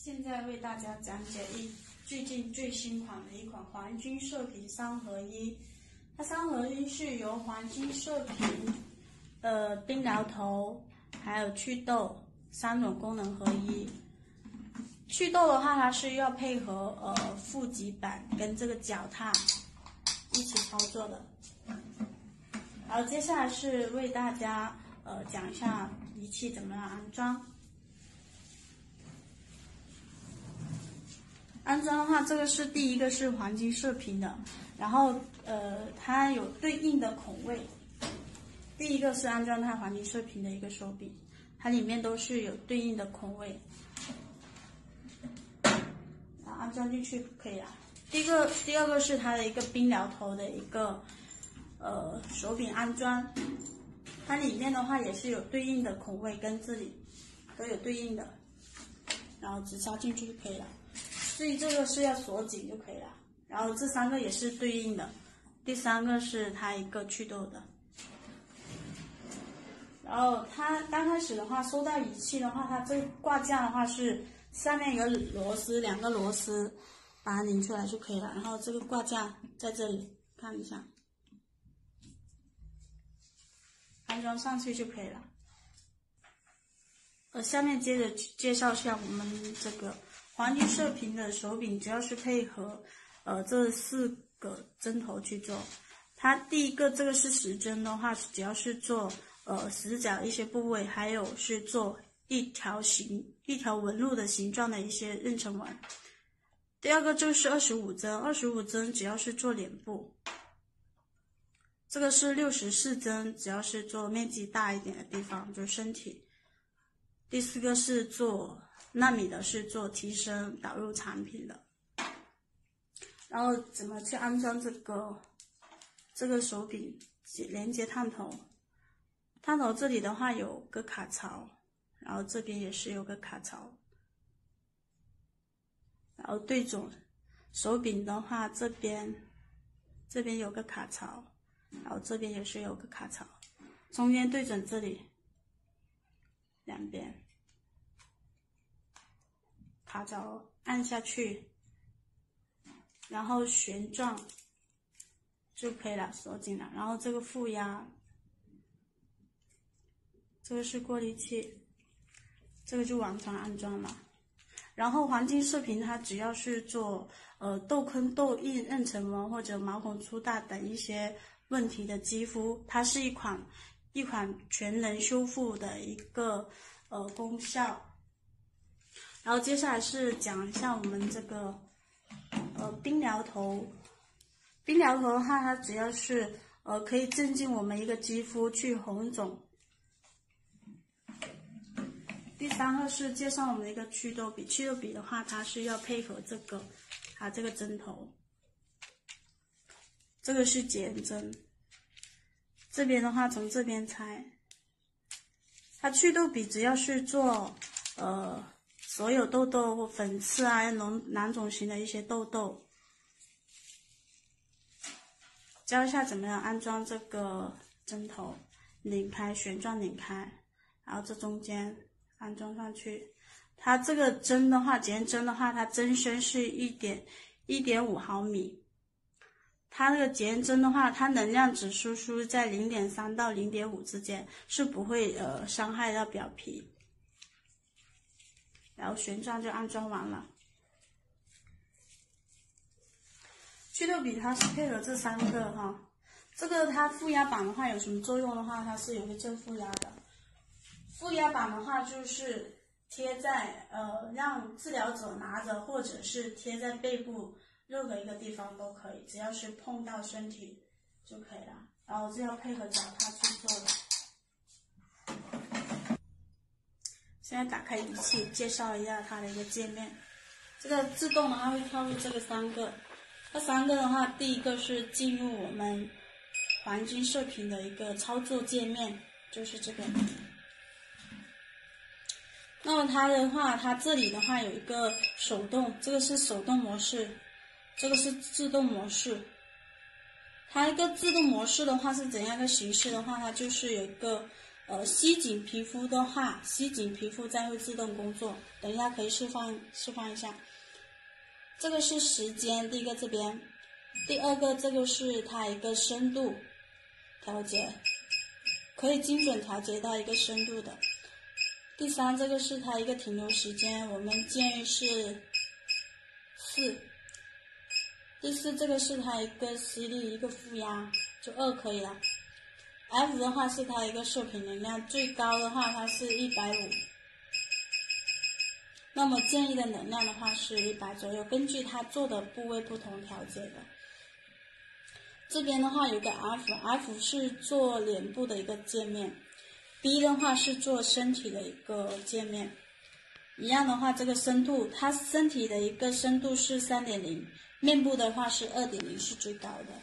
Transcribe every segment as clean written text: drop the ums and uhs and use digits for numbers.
现在为大家讲解最近最新款的一款黄金射频3合1。它3合1是由黄金射频、冰疗头还有祛痘3种功能合一。祛痘的话，它是要配合负极板跟这个脚踏一起操作的。然后接下来是为大家讲一下仪器怎么样安装。安装的话，这个是第一个是黄金射频的，然后它有对应的孔位。第一个是安装它黄金射频的一个手柄，它里面都是有对应的孔位，然后安装进去可以了。第二个是它的一个冰疗头的一个手柄安装，它里面的话也是有对应的孔位，跟这里都有对应的，然后直插进去就可以了。至于这个是要锁紧就可以了，然后这3个也是对应的。第3个是它一个祛痘的。然后它刚开始的话，收到仪器的话，它这个挂架的话是下面一个螺丝，2个螺丝把它拧出来就可以了。然后这个挂架在这里，看一下，安装上去就可以了。下面接着介绍一下我们这个黄金射频的手柄，主要是配合这4个针头去做。它第一个这个是10针的话，只要是做死角一些部位，还有是做一条纹路的形状的一些妊娠纹。第二个就是25针，25针只要是做脸部。这个是64针，只要是做面积大一点的地方，就是身体。第4个是做纳米的，是做提升导入产品的。然后怎么去安装这个手柄连接探头？探头这里的话有个卡槽，然后这边也是有个卡槽。然后对准手柄的话，这边有个卡槽，然后这边也是有个卡槽，中间对准这里，2边卡槽按下去，然后旋转就可以了，锁紧了。然后这个负压，这个是过滤器，这个就完全安装了。然后黄金射频它只要是做痘坑、痘印、妊娠纹或者毛孔粗大等一些问题的肌肤，它是一款全能修复的一个功效。然后接下来是讲一下我们这个冰疗头。冰疗头的话，它只要是可以镇静我们一个肌肤，去红肿。第3个是介绍我们的一个祛痘笔，祛痘笔的话，它是要配合它这个针头。这个是减针，这边的话从这边拆。它祛痘笔只要是做所有痘痘或粉刺啊、囊肿型的一些痘痘。教一下怎么样安装这个针头，拧开，旋转拧开，然后这中间安装上去。它这个针的话，检验针的话，它针深是1.5毫米。它那个检验针的话，它能量值输出在0.3到0.5之间，是不会伤害到表皮。然后旋转就安装完了。祛痘笔它是配合这3个哈，这个它负压板的话有什么作用的话，它是有个正负压的。负压板的话就是贴在让治疗者拿着，或者是贴在背部任何一个地方都可以，只要是碰到身体就可以了。然后这要配合脚踏去做的。现在打开仪器，介绍一下它的一个界面。这个自动的话会跳入这个3个。这3个的话，第一个是进入我们黄金射频的一个操作界面，就是这个。那么它的话，它这里的话有一个手动，这个是手动模式，这个是自动模式。它一个自动模式的话是怎样一个形式的话，它就是有一个吸紧皮肤的话，吸紧皮肤再会自动工作。等一下可以示范一下。这个是时间，第一个这边，第二个这个是它一个深度调节，可以精准调节到一个深度的。第三，这个是它一个停留时间，我们建议是4。第四，这个是它一个吸力，一个负压，就2可以了。F 的话是它一个射频能量，最高的话它是150，那么建议的能量的话是100左右，根据它做的部位不同调节的。这边的话有个 F 是做脸部的一个界面， B 的话是做身体的一个界面。一样的话，这个深度，它身体的一个深度是3.0，面部的话是2.0，是最高的。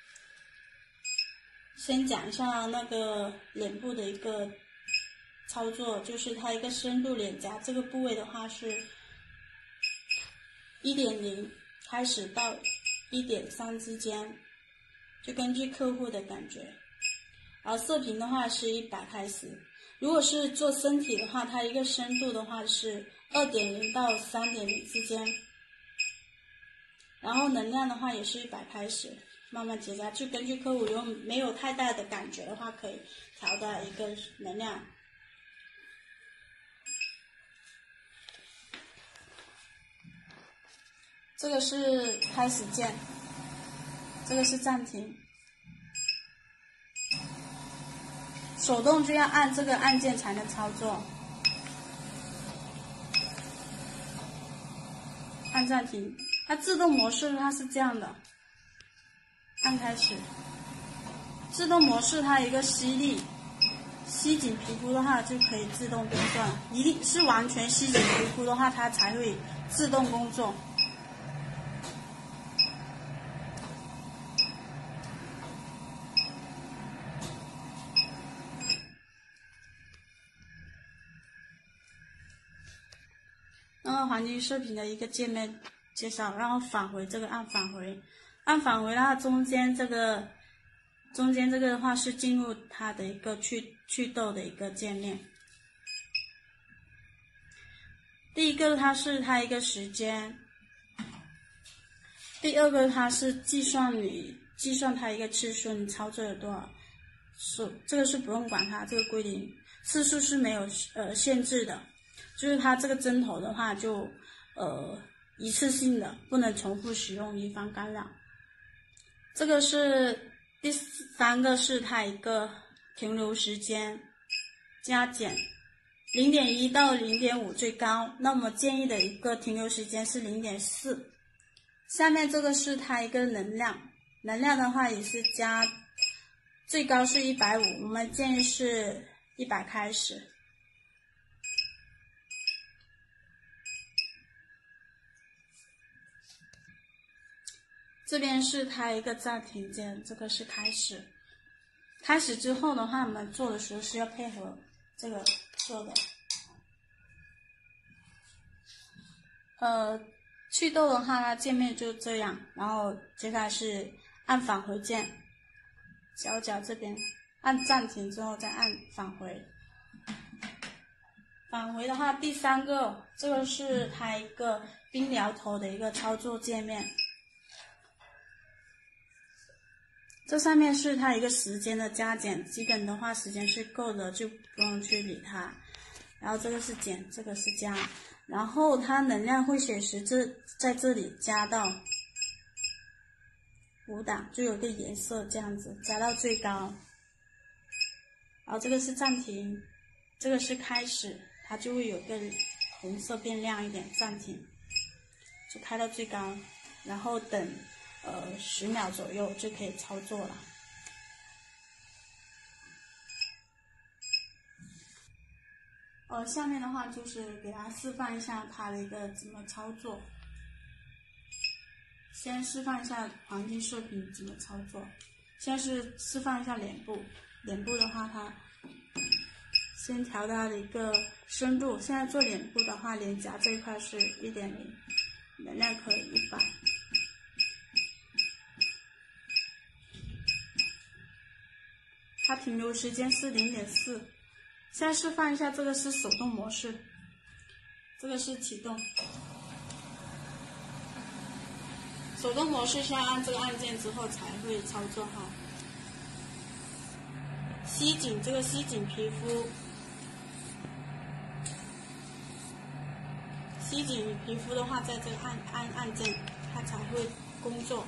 先讲一下那个脸部的一个操作，就是它一个深度脸颊这个部位的话是 1.0 开始到 1.3 之间，就根据客户的感觉。然后射频的话是100开始，如果是做身体的话，它一个深度的话是 2.0 到 3.0 之间，然后能量的话也是100开始，慢慢结扎，就根据客户，如果没有太大的感觉的话，可以调到一个能量。这个是开始键，这个是暂停。手动就要按这个按键才能操作。按暂停，它自动模式它是这样的，按开始。自动模式它一个吸力，吸紧皮肤的话就可以自动工作了，一定是完全吸紧皮肤的话，它才会自动工作。那么黄金射频的一个界面介绍，然后返回这个按返回，按返回的话，中间这个的话是进入它的一个祛痘的一个界面。第一个它是它一个时间，第二个它是计算它一个次数，你操作有多少次，这个是不用管它，这个规定次数是没有限制的。就是它这个针头的话就一次性的，不能重复使用，以防干扰。这个是第三个是它一个停留时间加减 0.1 到 0.5 最高，那么建议的一个停留时间是 0.4。 下面这个是它一个能量的话也是加，最高是150，我们建议是100开始。这边是它一个暂停键，这个是开始。开始之后的话，我们做的时候是要配合这个做的。祛痘的话，它界面就这样，然后接下来是按返回键，角角这边按暂停之后再按返回。返回的话，第三个这个是它一个冰疗头的一个操作界面。这上面是它一个时间的加减，基本的话时间是够的，就不用去理它。然后这个是减，这个是加，然后它能量会显示在这里加到5档，就有个颜色这样子，加到最高。然后这个是暂停，这个是开始，它就会有个红色变亮一点，暂停，就开到最高，然后等10秒左右就可以操作了。下面的话就是给大家示范一下它的一个怎么操作。先示范一下黄金射频怎么操作。先是示范一下脸部，脸部的话它先调它的一个深度。现在做脸部的话，脸颊这一块是 1.0， 能量可以100。它停留时间是 0.4， 现在示范一下，这个是手动模式，这个是启动。手动模式是要按这个按键之后才会操作哈。吸紧这个吸紧皮肤，吸紧皮肤的话，在这个按键它才会工作。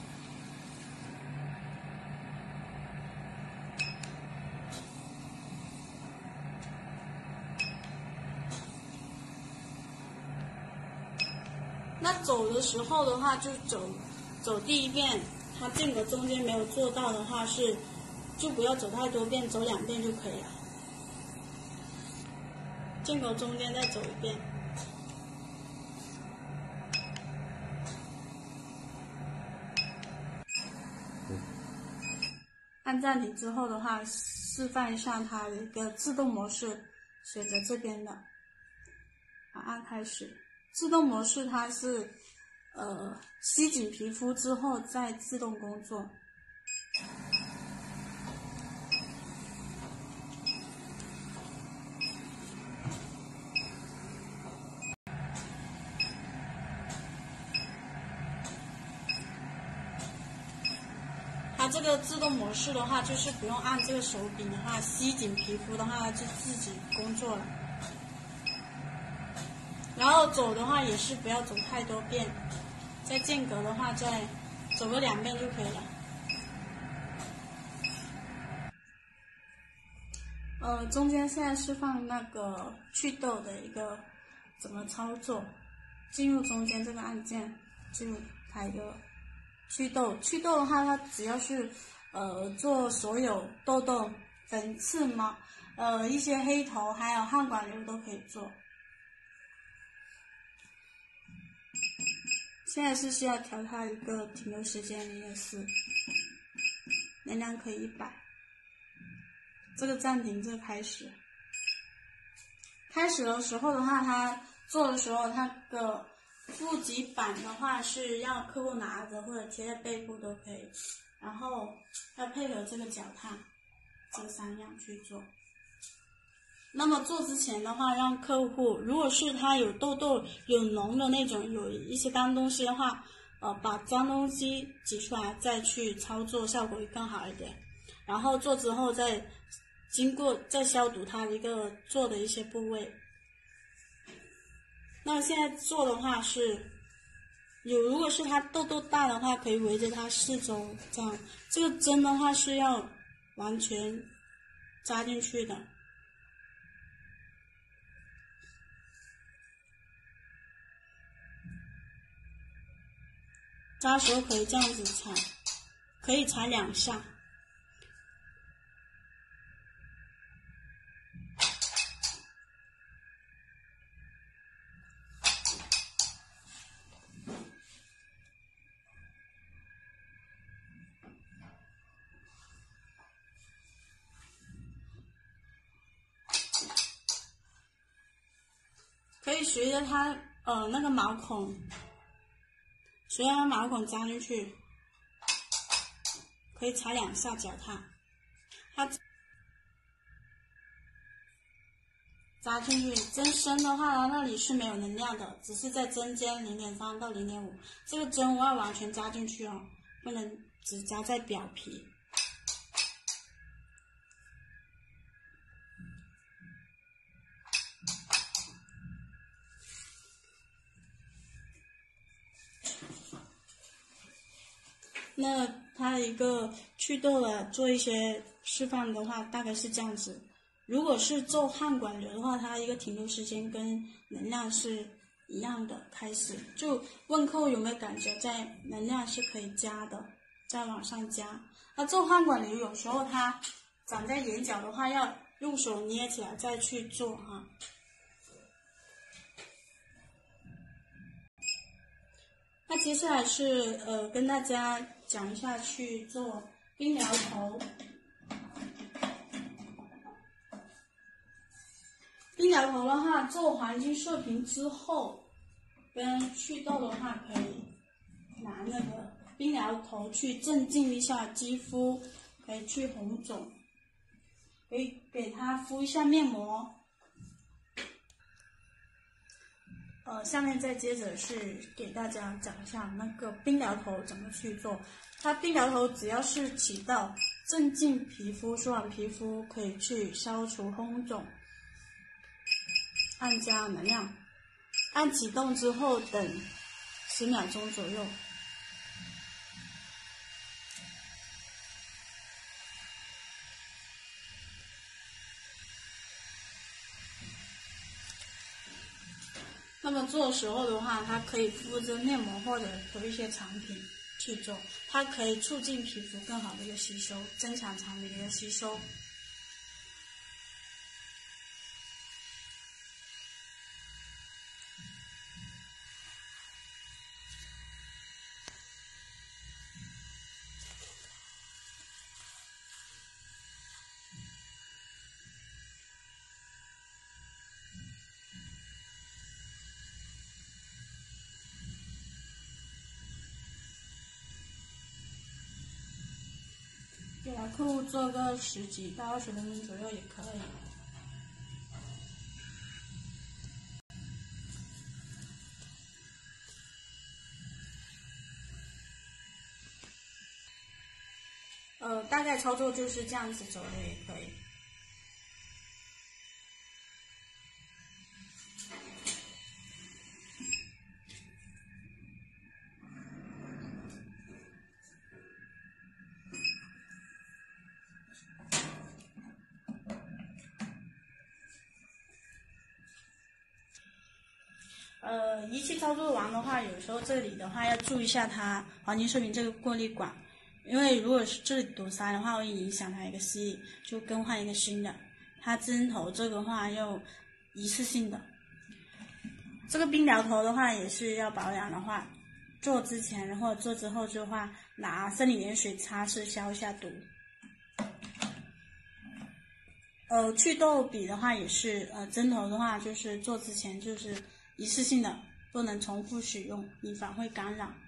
那走的时候的话，就走第一遍，它间隔中间没有做到的话就不要走太多遍，走2遍就可以了。间隔中间再走1遍。按暂停之后的话，示范一下它的一个自动模式，写着这边的。按开始。自动模式它是吸紧皮肤之后再自动工作。它这个自动模式的话，就是不用按这个手柄的话，吸紧皮肤的话，它就自己工作了。然后走的话也是不要走太多遍，在间隔的话再走个2遍就可以了。中间现在是放那个祛痘的一个怎么操作，进入中间这个按键，进入它一个祛痘。祛痘的话，它只要是做所有痘痘、粉刺嘛，一些黑头还有汗管瘤都可以做。现在是需要调它一个停留时间0.4，能量可以100。这个暂停，这个开始。开始的时候的话，它做的时候，它的负极板的话是要客户拿着或者贴在背部都可以，然后要配合这个脚踏，这3样去做。那么做之前的话，让客户如果是他有痘痘、有脓的那种，有一些脏东西的话，把脏东西挤出来再去操作，效果会更好一点。然后做之后再消毒它的一个做的一些部位。那么现在做的话是如果是他痘痘大的话，可以围着它4周这样。这个针的话是要完全扎进去的。扎的时候可以这样子踩，可以踩2下。可以随着它那个毛孔。随着它毛孔扎进去，可以踩2下脚踏。它扎进去，针身的话，它那里是没有能量的，只是在针尖0.3到0.5。这个针要完全扎进去哦，不能只扎在表皮。那它一个祛痘的做一些示范的话，大概是这样子。如果是做汗管瘤的话，它一个停留时间跟能量是一样的。开始就问客户有没有感觉在能量是可以加的，再往上加。那做汗管瘤有时候它长在眼角的话，要用手捏起来再去做哈。那接下来是跟大家讲一下去做冰疗头。冰疗头的话，做黄金射频之后，跟祛痘的话，可以拿那个冰疗头去镇静一下肌肤，可以去红肿，可以给它敷一下面膜， 下面再接着是给大家讲一下那个冰疗头怎么去做。它冰疗头只要是起到镇静皮肤、舒缓皮肤，可以去消除红肿，按加能量。按启动之后，等10秒钟左右。那么做的时候的话，它可以敷着面膜或者有一些产品去做，它可以促进皮肤更好的一个吸收，增强产品的一个吸收。给客户做个10几到20分钟左右也可以。大概操作就是这样子走的也可以。仪器操作完的话，有时候这里的话要注意一下它黄金射频这个过滤管，因为如果是这里堵塞的话，会影响它一个吸力，就更换一个新的。它针头这个话要一次性的。这个冰疗头的话也是要保养的话，做之前或者做之后的话，拿生理盐水擦拭消一下毒。祛痘笔的话也是，针头的话就是做之前就是一次性的，不能重复使用，以防会干扰。